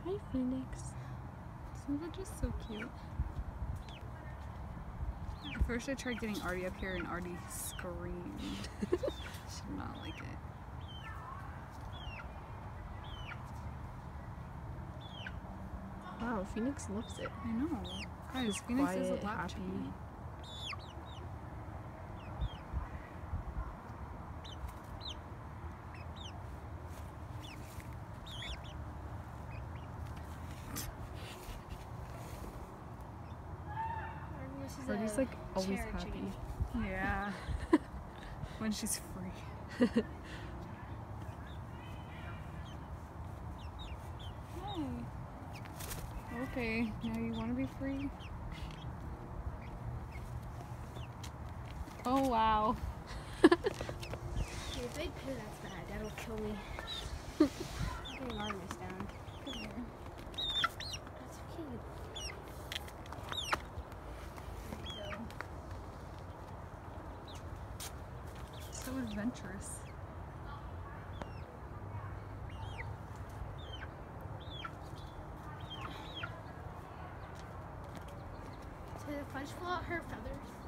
Hi, Phoenix. They're just so cute. At first I tried getting Artie up here and Artie screamed. She did not like it. Wow, Phoenix loves it. I know. Guys, She's Phoenix is a quiet, lap happy. chicken. Artie's like always happy. Chicken. Yeah. When she's free. Hi. Okay, now you want to be free? Oh wow. Dude, if they poo, that's bad. That'll kill me. I'm getting Artemis down. Come here. That's okay. There you go. So adventurous. So the fudge flew out her feathers.